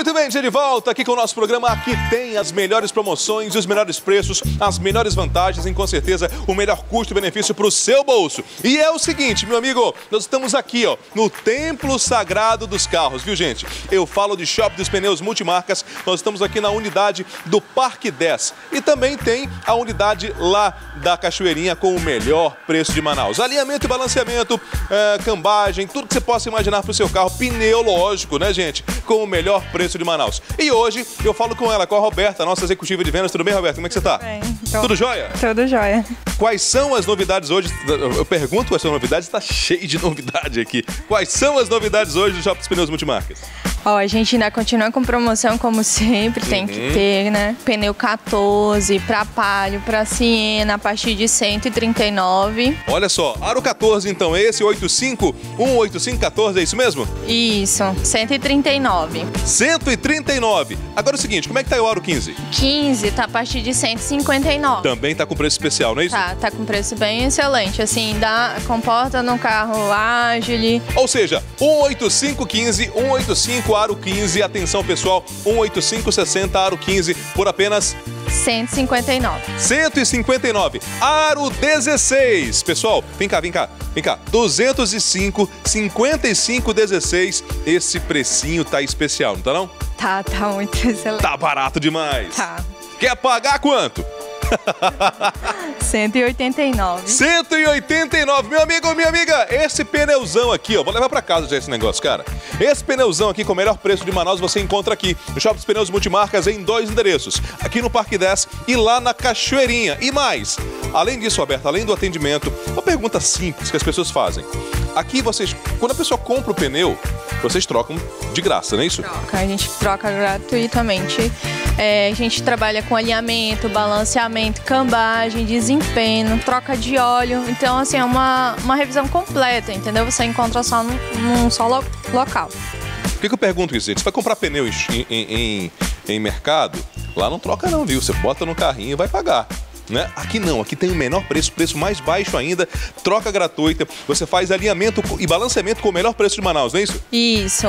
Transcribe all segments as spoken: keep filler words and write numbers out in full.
Muito bem, de volta aqui com o nosso programa. Aqui tem as melhores promoções, os melhores preços, as melhores vantagens e com certeza o melhor custo-benefício para o seu bolso. E é o seguinte, meu amigo, nós estamos aqui ó, no Templo Sagrado dos Carros, viu gente? Eu falo de Shopping dos Pneus Multimarcas, nós estamos aqui na unidade do Parque dez. E também tem a unidade lá da Cachoeirinha com o melhor preço de Manaus. Alinhamento e balanceamento, é, cambagem, tudo que você possa imaginar para o seu carro, pneu lógico, né gente? Com o melhor preço de Manaus. E hoje eu falo com ela, com a Roberta, nossa executiva de vendas. Tudo bem, Roberta? Como é que você tá? Tudo bem. Então, tudo jóia? Tudo jóia. Quais são as novidades hoje? Eu pergunto quais são as novidades, está cheio de novidade aqui. Quais são as novidades hoje do Shopping dos Pneus Multimarcas? Ó, a gente ainda continua com promoção como sempre, tem uhum. que ter, né? Pneu quatorze, para Palio, para Siena, a partir de cento e trinta e nove. Olha só, aro quatorze então, esse oitenta e cinco, cento e oitenta e cinco quatorze, é isso mesmo? Isso, cento e trinta e nove. cento e trinta e nove. Agora é o seguinte, como é que tá o aro quinze? quinze tá a partir de cento e cinquenta e nove. Também tá com preço especial, não é isso? Tá, tá com preço bem excelente, assim, dá, comporta no carro ágil. Ou seja, cento e oitenta e cinco quinze, cento e oitenta e cinco aro quinze, atenção pessoal, cento e oitenta e cinco sessenta aro quinze por apenas cento e cinquenta e nove. cento e cinquenta e nove. Aro dezesseis. Pessoal, vem cá, vem cá, vem cá. duzentos e cinco, cinquenta e cinco, dezesseis. Esse precinho tá especial, não tá não? Tá, tá muito excelente. Tá barato demais. Tá. Quer pagar quanto? cento e oitenta e nove. cento e oitenta e nove. Meu amigo, minha amiga, esse pneuzão aqui, ó, vou levar pra casa já esse negócio, cara. Esse pneuzão aqui com o melhor preço de Manaus você encontra aqui no Shopping dos Pneus Multimarcas em dois endereços. Aqui no Parque dez e lá na Cachoeirinha. E mais, além disso, Roberto, além do atendimento, uma pergunta simples que as pessoas fazem. Aqui vocês, quando a pessoa compra o pneu, vocês trocam de graça, não é isso? Troca, a gente troca gratuitamente. É, a gente trabalha com alinhamento, balanceamento, cambagem, desempenho, troca de óleo. Então, assim, é uma, uma revisão completa, entendeu? Você encontra só num, num só lo, local. Por que, que eu pergunto isso, gente? Você vai comprar pneu em, em, em, em mercado, lá não troca não, viu? Você bota no carrinho e vai pagar. Né? Aqui não, aqui tem o menor preço, preço mais baixo ainda, troca gratuita, você faz alinhamento e balanceamento com o melhor preço de Manaus, não é isso? Isso,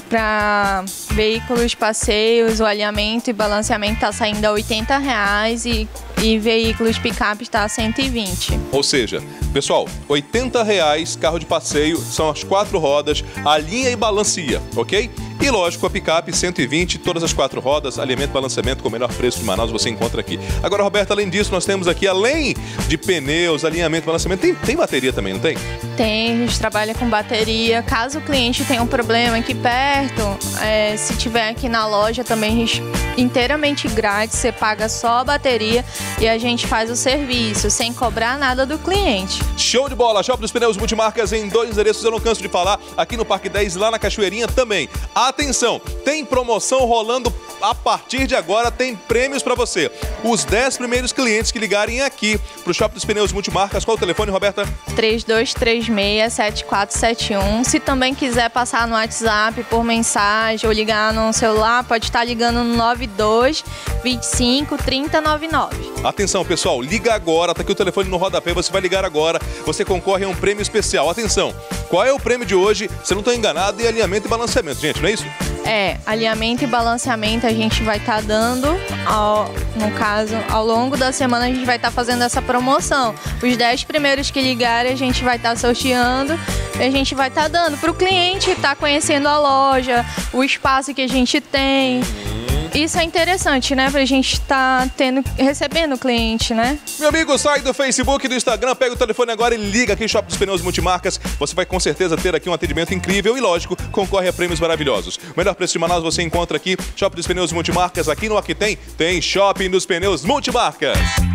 para veículos, passeios, o alinhamento e balanceamento está saindo a oitenta reais e, e veículos picape está a cento e vinte. Ou seja, pessoal, oitenta reais, carro de passeio, são as quatro rodas, alinha e balanceia, ok? E lógico, a picape cento e vinte, todas as quatro rodas, alinhamento e balanceamento com o melhor preço de Manaus você encontra aqui. Agora, Roberto, além disso, nós temos aqui, além de pneus, alinhamento e balanceamento, tem, tem bateria também, não tem? Tem, a gente trabalha com bateria. Caso o cliente tenha um problema aqui perto, é, se tiver aqui na loja também, a gente inteiramente grátis, você paga só a bateria e a gente faz o serviço, sem cobrar nada do cliente. Show de bola! Shopping dos Pneus Multimarcas em dois endereços, eu não canso de falar, aqui no Parque dez e lá na Cachoeirinha também. Atenção, tem promoção rolando a partir de agora, tem prêmios para você. Os dez primeiros clientes que ligarem aqui pro Shopping dos Pneus Multimarcas, qual o telefone, Roberta? três dois três seis, sete quatro sete um. Se também quiser passar no WhatsApp por mensagem ou ligar no celular, pode estar ligando no nove dois, vinte e cinco, trinta, noventa e nove. Atenção, pessoal, liga agora, tá aqui o telefone no rodapé, você vai ligar agora, você concorre a um prêmio especial. Atenção, qual é o prêmio de hoje? Se eu não estou enganado, é alinhamento e balanceamento, gente, não é isso? É, alinhamento e balanceamento a gente vai estar tá dando, ao, no caso, ao longo da semana a gente vai estar tá fazendo essa promoção. Os dez primeiros que ligarem a gente vai estar tá sorteando e a gente vai estar tá dando para o cliente estar tá conhecendo a loja, o espaço que a gente tem. Isso é interessante, né? Pra gente estar tá tendo, recebendo o cliente, né? Meu amigo, sai do Facebook e do Instagram, pega o telefone agora e liga aqui em Shopping dos Pneus Multimarcas. Você vai com certeza ter aqui um atendimento incrível e, lógico, concorre a prêmios maravilhosos. O melhor preço de Manaus você encontra aqui, Shopping dos Pneus Multimarcas. Aqui no Aqui Tem, tem Shopping dos Pneus Multimarcas.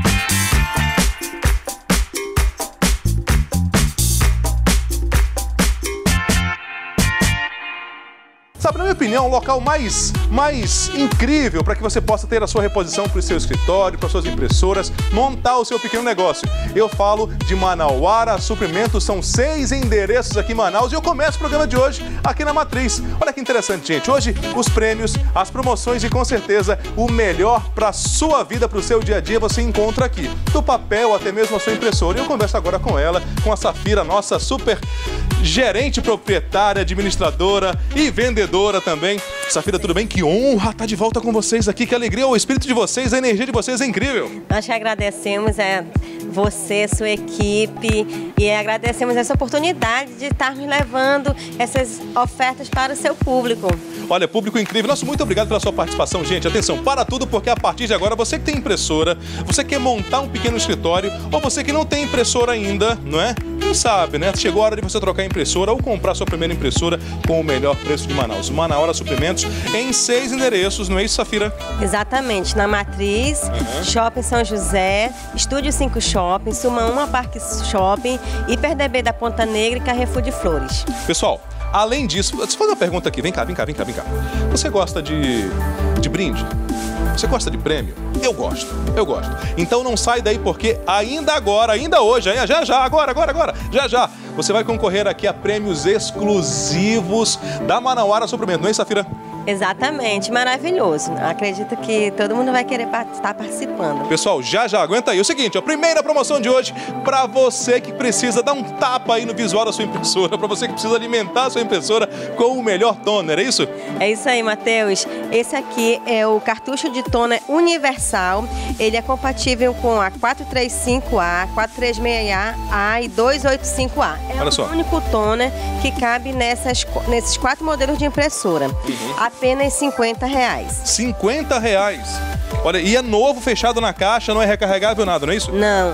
Sabe, na minha opinião, o local mais, mais incrível para que você possa ter a sua reposição para o seu escritório, para suas impressoras, montar o seu pequeno negócio. Eu falo de Manauara Suprimentos, são seis endereços aqui em Manaus e eu começo o programa de hoje aqui na Matriz. Olha que interessante, gente. Hoje, os prêmios, as promoções e, com certeza, o melhor para a sua vida, para o seu dia a dia, você encontra aqui. Do papel até mesmo a sua impressora. E eu converso agora com ela, com a Safira, nossa super gerente proprietária, administradora e vendedora também. Safira, tudo bem? Que honra estar de volta com vocês aqui, que alegria, o espírito de vocês, a energia de vocês é incrível. Nós te agradecemos, é, você, sua equipe, e agradecemos essa oportunidade de estarmos levando essas ofertas para o seu público. Olha, público incrível. Nosso muito obrigado pela sua participação, gente. Atenção, para tudo, porque a partir de agora, você que tem impressora, você quer montar um pequeno escritório, ou você que não tem impressora ainda, não é? Quem sabe, né? Chegou a hora de você trocar a impressora ou comprar sua primeira impressora com o melhor preço de Manaus. Manaus Suprimentos em seis endereços, não é isso, Safira? Exatamente. Na Matriz, uhum. Shopping São José, Estúdio cinco Shopping, Suma um Parque Shopping, Hiper D B da Ponta Negra e Carrefour de Flores. Pessoal, além disso, deixa eu fazer uma pergunta aqui. Vem cá, vem cá, vem cá, vem cá. Você gosta de, de brinde? Você gosta de prêmio? Eu gosto, eu gosto. Então não sai daí porque ainda agora, ainda hoje, já já, agora, agora, agora, já já, você vai concorrer aqui a prêmios exclusivos da Manauara Suprimentos, não é isso, Safira? Exatamente, maravilhoso. Acredito que todo mundo vai querer estar participando. Pessoal, já já, aguenta aí. O seguinte, a primeira promoção de hoje para você que precisa dar um tapa aí no visual da sua impressora, para você que precisa alimentar a sua impressora com o melhor toner, é isso? É isso aí, Matheus. Esse aqui é o cartucho de toner universal. Ele é compatível com a quatro três cinco A, quatro três seis A e duzentos e oitenta e cinco A. É Olha o só. único toner que cabe nessas, nesses quatro modelos de impressora. Uhum. Apenas cinquenta reais. cinquenta reais. Olha, e é novo, fechado na caixa, não é recarregável nada, não é isso? Não,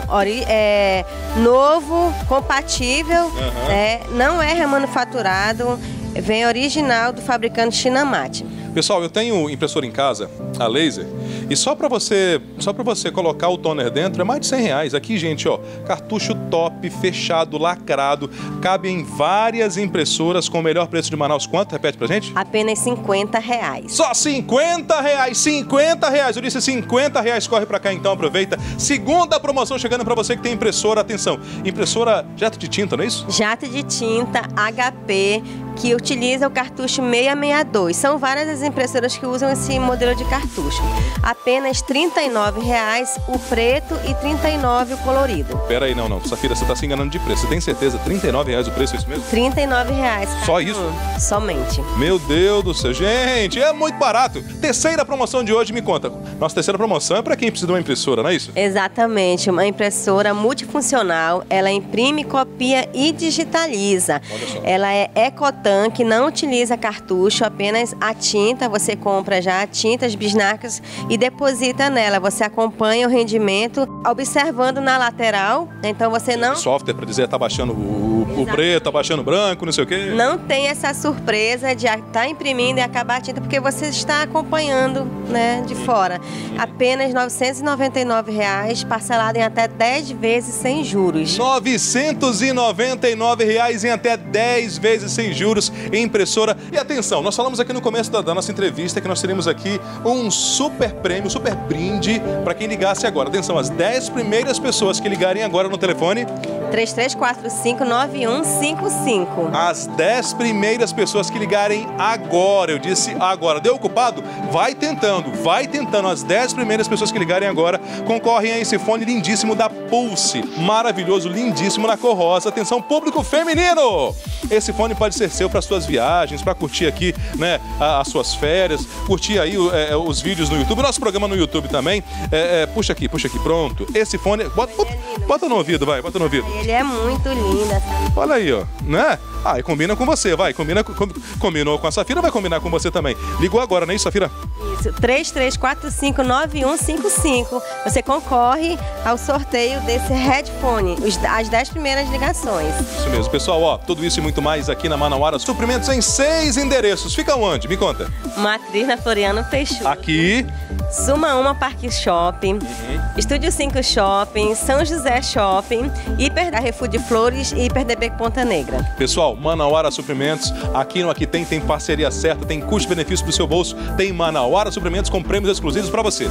é novo, compatível, uhum. é, não é remanufaturado, vem original do fabricante Chinamate. Pessoal, eu tenho impressora em casa, a laser, e só para você, só para você colocar o toner dentro é mais de cem reais. Aqui, gente, ó, cartucho top, fechado, lacrado, cabe em várias impressoras com o melhor preço de Manaus. Quanto? Repete pra gente. Apenas cinquenta reais. Só cinquenta reais, cinquenta reais. Eu disse cinquenta reais, corre pra cá então, aproveita. Segunda promoção chegando pra você que tem impressora, atenção, impressora jato de tinta, não é isso? Jato de tinta H P, que utiliza o cartucho seiscentos e sessenta e dois. São várias as impressoras que usam esse modelo de cartucho. Apenas trinta e nove reais o preto e trinta e nove reais o colorido. Pera aí, não, não. Safira, você está se enganando de preço. Você tem certeza? trinta e nove reais o preço, é isso mesmo? trinta e nove reais. Só isso? Um, somente. Meu Deus do céu. Gente, é muito barato. Terceira promoção de hoje, me conta. Nossa terceira promoção é para quem precisa de uma impressora, não é isso? Exatamente. Uma impressora multifuncional. Ela imprime, copia e digitaliza. Olha só. Ela é ecotanque, não utiliza cartucho, apenas a tinta. Você compra já a tinta, as bisnagas e deposita nela. Você acompanha o rendimento observando na lateral. Então você não... O software para dizer tá baixando o, o preto, tá baixando o branco, não sei o quê. Não tem essa surpresa de estar tá imprimindo e acabar a tinta, porque você está acompanhando, né, de fora. Apenas novecentos e noventa e nove reais, parcelado em até dez vezes sem juros. novecentos e noventa e nove reais em até dez vezes sem juros em impressora. E atenção, nós falamos aqui no começo da, da nossa entrevista que nós teremos aqui um super prêmio, super brinde para quem ligasse agora. Atenção, as dez primeiras pessoas que ligarem agora no telefone... três três quatro cinco nove um cinco cinco. As dez primeiras pessoas que ligarem agora, eu disse agora. Deu ocupado? Vai tentando, vai tentando. As dez primeiras pessoas que ligarem agora concorrem a esse fone lindíssimo da Pulse. Maravilhoso, lindíssimo, na cor rosa. Atenção, público feminino! Esse fone pode ser seu para suas viagens, para curtir aqui, né, as suas férias, curtir aí é, os vídeos no YouTube, nosso programa no YouTube também. É, é, puxa aqui, puxa aqui, pronto. Esse fone, bota, bota, bota no ouvido, vai, bota no ouvido. Ele é muito lindo. Olha aí, ó, né? Ah, e combina com você, vai, combina, com, combinou com a Safira, vai combinar com você também. Ligou agora, não é isso, Safira? Isso, três três quatro cinco nove um cinco cinco. Você concorre ao sorteio desse headphone, os, as dez primeiras ligações. Isso mesmo, pessoal, ó, tudo isso e muito mais aqui na Manauara Suprimentos em seis endereços. Fica onde? Me conta. Matriz na Floriano Peixoto. Aqui. Suma um Parque Shopping, uhum. Estúdio cinco Shopping, São José Shopping, Hiper Carrefour de Flores e Hiper D B Ponta Negra. Pessoal, Manauara Suprimentos, aqui no Aqui Tem, tem parceria certa, tem custo-benefício pro seu bolso, tem Manauara Suprimentos com prêmios exclusivos para você.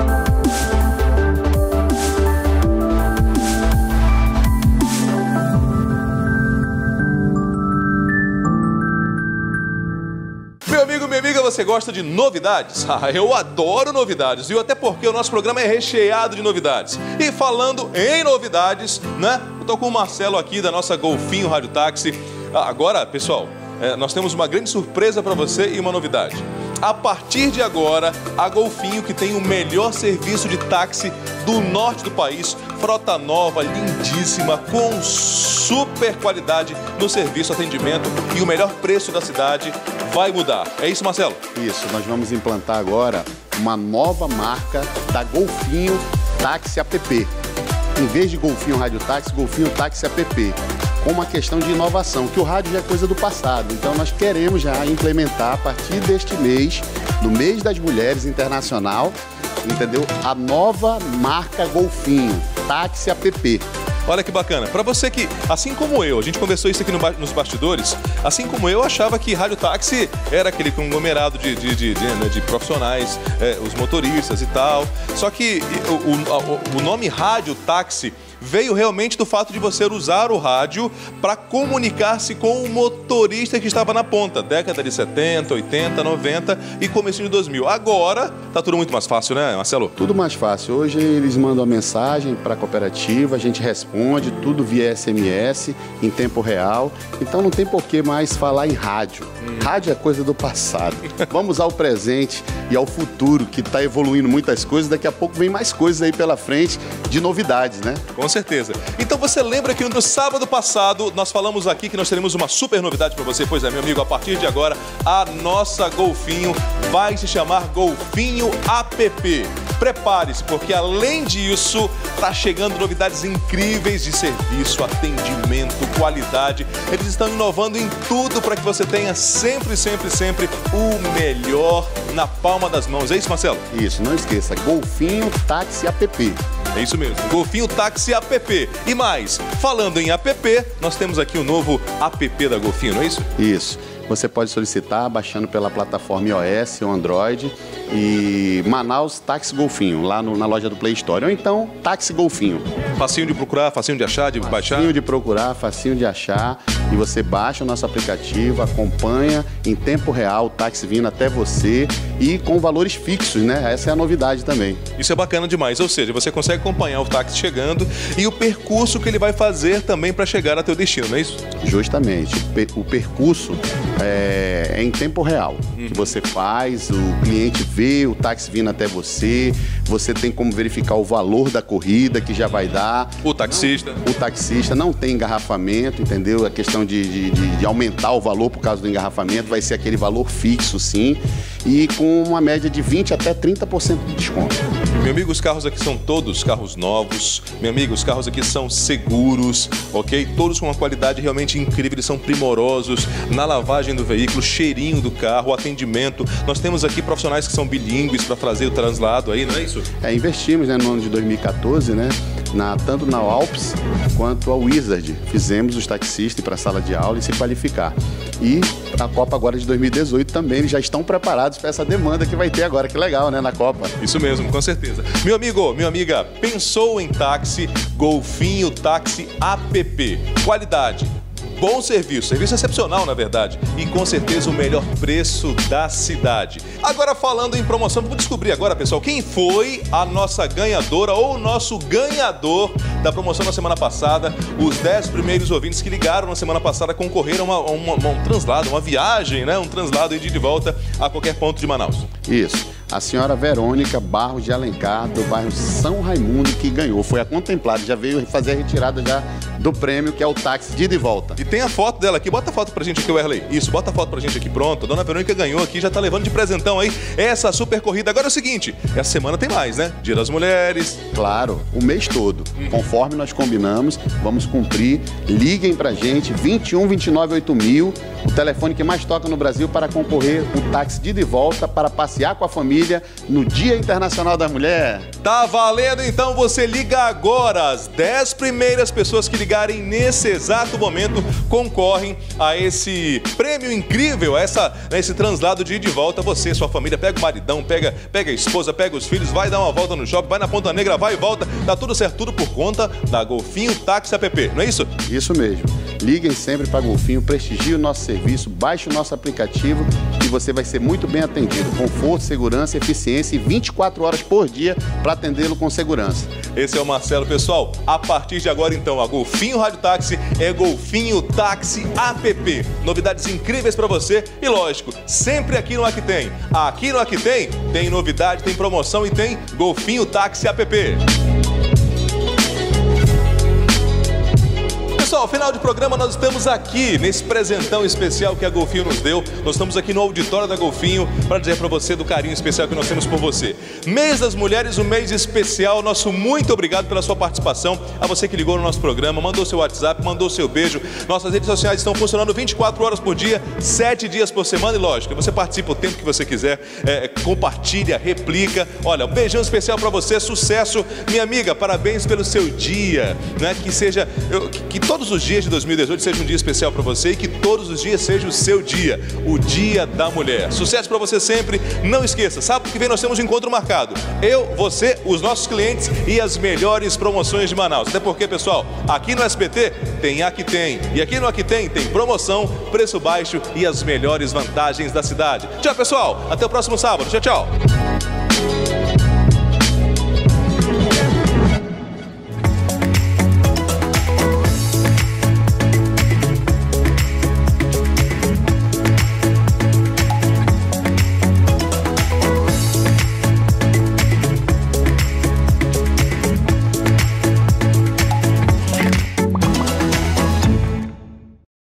Meu amigo, minha amiga, você gosta de novidades? Ah, eu adoro novidades, viu? Até porque o nosso programa é recheado de novidades. E falando em novidades, né? Eu tô com o Marcelo aqui da nossa Golfinho Rádio Táxi. Ah, agora, pessoal, é, nós temos uma grande surpresa para você e uma novidade. A partir de agora, a Golfinho, que tem o melhor serviço de táxi do norte do país, frota nova, lindíssima, com super qualidade no serviço, atendimento e o melhor preço da cidade, vai mudar. É isso, Marcelo? Isso, nós vamos implantar agora uma nova marca da Golfinho Táxi App. Em vez de Golfinho Rádio Táxi, Golfinho Táxi App. Com uma questão de inovação, que o rádio já é coisa do passado. Então nós queremos já implementar a partir deste mês, no mês das mulheres internacional, entendeu? A nova marca Golfinho, Táxi App. Olha que bacana. Para você que, assim como eu, a gente conversou isso aqui no, nos bastidores, assim como eu, achava que rádio táxi era aquele conglomerado de, de, de, de, né, de profissionais, é, os motoristas e tal. Só que o, o, o nome rádio táxi veio realmente do fato de você usar o rádio para comunicar-se com o motorista que estava na ponta, década de setenta, oitenta, noventa e começo de dois mil. Agora tá tudo muito mais fácil, né, Marcelo? Tudo mais fácil. Hoje eles mandam a mensagem para a cooperativa, a gente responde, tudo via S M S, em tempo real. Então não tem por que mais falar em rádio. Hum. Rádio é coisa do passado. Vamos ao presente e ao futuro, que está evoluindo muitas coisas. Daqui a pouco vem mais coisas aí pela frente de novidades, né? Com certeza. Então você lembra que no sábado passado nós falamos aqui que nós teremos uma super novidade para você? Pois é, meu amigo, a partir de agora a nossa Golfinho vai se chamar Golfinho App. Prepare-se, porque além disso, tá chegando novidades incríveis de serviço, atendimento, qualidade. Eles estão inovando em tudo para que você tenha sempre, sempre, sempre o melhor na palma das mãos. É isso, Marcelo? Isso, não esqueça, Golfinho Táxi App. É isso mesmo, Golfinho Táxi App. E mais, falando em app, nós temos aqui o novo app da Golfinho, não é isso? Isso. Você pode solicitar baixando pela plataforma iOS ou Android e Manaus Táxi Golfinho, lá no, na loja do Play Store. Ou então, Táxi Golfinho. Facinho de procurar, facinho de achar, de facinho baixar? Facinho de procurar, facinho de achar. E você baixa o nosso aplicativo, acompanha em tempo real o táxi vindo até você e com valores fixos, né? Essa é a novidade também. Isso é bacana demais, ou seja, você consegue acompanhar o táxi chegando e o percurso que ele vai fazer também para chegar a teu destino, não é isso? Justamente. O percurso é, é em tempo real. Uhum. Que você faz, o cliente vê o táxi vindo até você, você tem como verificar o valor da corrida que já vai dar. O taxista. Não, o taxista não tem engarrafamento, entendeu? A questão de, de, de, de aumentar o valor por causa do engarrafamento vai ser aquele valor fixo, sim, e com uma média de vinte até trinta por cento de desconto. Meu amigo, os carros aqui são todos carros novos. Meu amigo, os carros aqui são seguros, ok? Todos com uma qualidade realmente incrível, eles são primorosos na lavagem do veículo, cheirinho do carro, atendimento. Nós temos aqui profissionais que são bilíngues para fazer o translado aí, não é isso? É, investimos, né, no ano de dois mil e quatorze, né? Na, tanto na Alps quanto a Wizard. Fizemos os taxistas para a sala de aula e se qualificar. E a Copa agora de dois mil e dezoito também, eles já estão preparados para essa demanda que vai ter agora. Que legal, né, na Copa. Isso mesmo, com certeza. Meu amigo, minha amiga, pensou em táxi? Golfinho Táxi App. Qualidade. Bom serviço, serviço excepcional na verdade e com certeza o melhor preço da cidade. Agora falando em promoção, vamos descobrir agora, pessoal, quem foi a nossa ganhadora ou o nosso ganhador da promoção na semana passada. Os dez primeiros ouvintes que ligaram na semana passada concorreram a, uma, a um translado, uma viagem, né? Um translado de ida e volta a qualquer ponto de Manaus. Isso. A senhora Verônica Barros de Alencar, do bairro São Raimundo, que ganhou. Foi a contemplada, já veio fazer a retirada já do prêmio, que é o táxi de ida e volta. E tem a foto dela aqui, bota a foto pra gente aqui, Werley. Isso, bota a foto pra gente aqui, pronto. A dona Verônica ganhou aqui, já tá levando de presentão aí essa super corrida. Agora é o seguinte, essa semana tem mais, né? Dia das Mulheres. Claro, o mês todo. Hum. Conforme nós combinamos, vamos cumprir. Liguem pra gente, vinte e um, vinte e nove, oito mil, o telefone que mais toca no Brasil para concorrer o táxi de ida e volta para passear com a família no Dia Internacional da Mulher. Tá valendo, então você liga agora. As dez primeiras pessoas que ligarem nesse exato momento concorrem a esse prêmio incrível, a essa, a esse translado de ida e volta. Você, sua família, pega o maridão, pega, pega a esposa, pega os filhos, vai dar uma volta no shopping, vai na Ponta Negra, vai e volta. Tá tudo certo, tudo por conta da Golfinho Táxi App, não é isso? Isso mesmo. Liguem sempre para Golfinho, prestigie o nosso serviço, baixe o nosso aplicativo e você vai ser muito bem atendido. Conforto, segurança, eficiência e vinte e quatro horas por dia para atendê-lo com segurança. Esse é o Marcelo, pessoal. A partir de agora, então, a Golfinho Rádio Táxi é Golfinho Táxi App. Novidades incríveis para você e, lógico, sempre aqui no Aqui Tem. Aqui no Aqui Tem, tem novidade, tem promoção e tem Golfinho Táxi App. Pessoal, final de programa, nós estamos aqui nesse presentão especial que a Golfinho nos deu. Nós estamos aqui no auditório da Golfinho para dizer para você do carinho especial que nós temos por você. Mês das Mulheres, um mês especial. Nosso muito obrigado pela sua participação. A você que ligou no nosso programa, mandou seu WhatsApp, mandou seu beijo. Nossas redes sociais estão funcionando vinte e quatro horas por dia, sete dias por semana. E lógico, você participa o tempo que você quiser, é, compartilha, replica. Olha, um beijão especial para você, sucesso. Minha amiga, parabéns pelo seu dia, né? Que seja, eu, que, que todo Todos os dias de dois mil e dezoito seja um dia especial para você e que todos os dias seja o seu dia, o Dia da Mulher. Sucesso para você sempre. Não esqueça, sábado que vem nós temos um encontro marcado. Eu, você, os nossos clientes e as melhores promoções de Manaus. Até porque, pessoal, aqui no S B T tem Aqui Tem. E aqui no Aqui Tem tem promoção, preço baixo e as melhores vantagens da cidade. Tchau, pessoal. Até o próximo sábado. Tchau, tchau.